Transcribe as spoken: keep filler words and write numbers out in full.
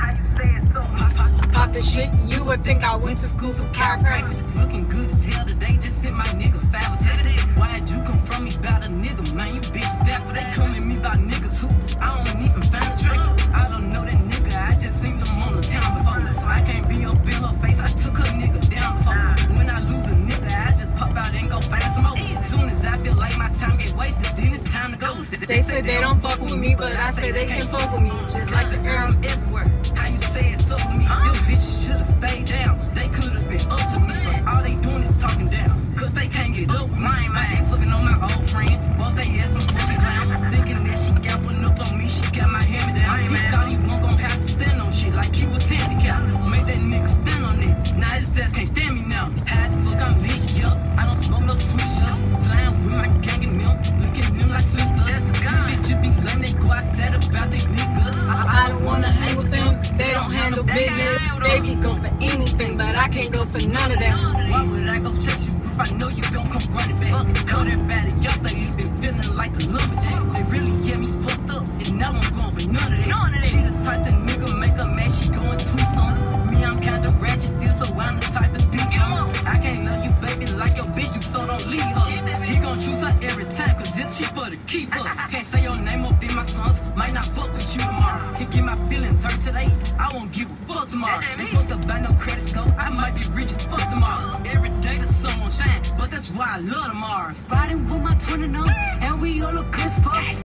Poppin' shit, you would think I went to school for chiropractic. Looking good as hell today, just sent my nigga five text. Why'd you come from me about a nigga, man? You bitch back for they come at me about niggas who I don't even find a trace. I don't know that nigga, I just seen them on the town before. I can't be up in her face, I took her nigga down before. When I lose a nigga, I just pop out and go find some more. Soon as I feel like my time get wasted, then it's time to go. They say they don't fuck with me, but I say they can't fuck with me. Just like the air, I'm everywhere. How you say it's up with me? Them bitches should've stayed down. They could've been up to me, but all they doing is talking down. Cause they can't get up with me. My ex fucking on my old friend. Both they ass some fucking clowns. Thinking that she got one up on me, she got my hand down. He thought he won't gon' have to stand on shit like he was handicapped. Made that nigga stand on it. Now his ass can't stand me now. High as fuck, I'm lit, yup. I don't smoke no sweet shots. Slam with my gang and them. Look at them like sisters. That's the guy. These bitches be lame, they go outside about these niggas. I, I don't wanna hang with them. They don't handle business. They be go for anything, but I can't go for none of that. Why would I go chase you if I know you gon' come running back? Know that bad and y'all think you been feeling like a lumberjack. They really get me fucked up, and now I'm going for none of that. She the type that nigga make her mad, she going twist on it. Me, I'm kinda ratchet still, so I'm the type to do something. I can't love you, baby, like your bitch, you so don't leave her. He gon' choose her every time, cause it's cheaper to keep her. Can't say your name up in my songs, might not fuck with you tomorrow. Can't get my feelings hurt today, I won't give a fuck tomorrow. They fucked up by no credit score, I might be rich as fuck tomorrow. Every day the sun won't shine, but that's why I love tomorrow. Riding with my twin and and we all look good as fuck.